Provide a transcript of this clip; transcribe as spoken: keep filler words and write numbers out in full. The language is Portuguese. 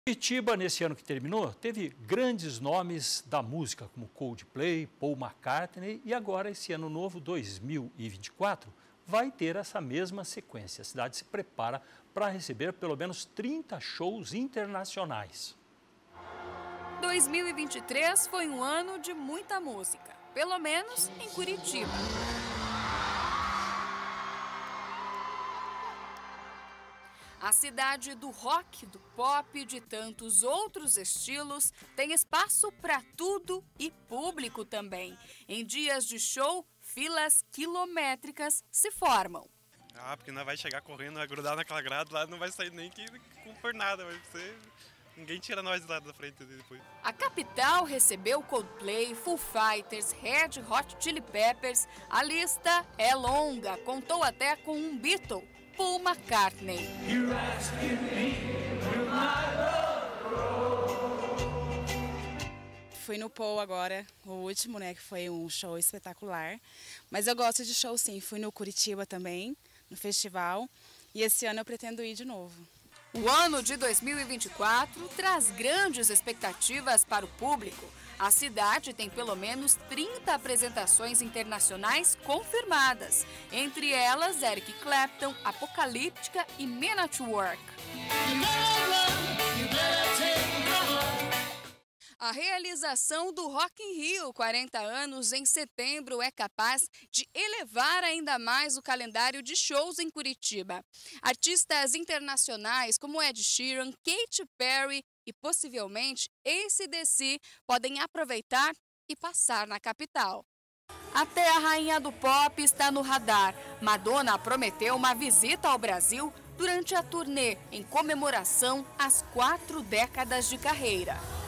Curitiba, nesse ano que terminou, teve grandes nomes da música, como Coldplay, Paul McCartney, e agora, esse ano novo, dois mil e vinte e quatro, vai ter essa mesma sequência. A cidade se prepara para receber pelo menos trinta shows internacionais. dois mil e vinte e três foi um ano de muita música, pelo menos em Curitiba. A cidade do rock, do pop e de tantos outros estilos tem espaço para tudo e público também. Em dias de show, filas quilométricas se formam. Ah, porque nós vai chegar correndo, vai grudar naquela grade lá, não vai sair nem que por nada, vai ser... Ninguém tira nós lá da frente depois. A capital recebeu Coldplay, Foo Fighters, Red Hot Chili Peppers. A lista é longa, contou até com um Beatle, Paul McCartney. Fui no Paul agora, o último, né, que foi um show espetacular. Mas eu gosto de show sim, fui no Curitiba também, no festival. E esse ano eu pretendo ir de novo. O ano de dois mil e vinte e quatro traz grandes expectativas para o público. A cidade tem pelo menos trinta apresentações internacionais confirmadas. Entre elas, Eric Clapton, Apocalíptica e Men at Work. A realização do Rock in Rio, quarenta anos, em setembro, é capaz de elevar ainda mais o calendário de shows em Curitiba. Artistas internacionais como Ed Sheeran, Katy Perry e possivelmente A C D C podem aproveitar e passar na capital. Até a rainha do pop está no radar. Madonna prometeu uma visita ao Brasil durante a turnê em comemoração às quatro décadas de carreira.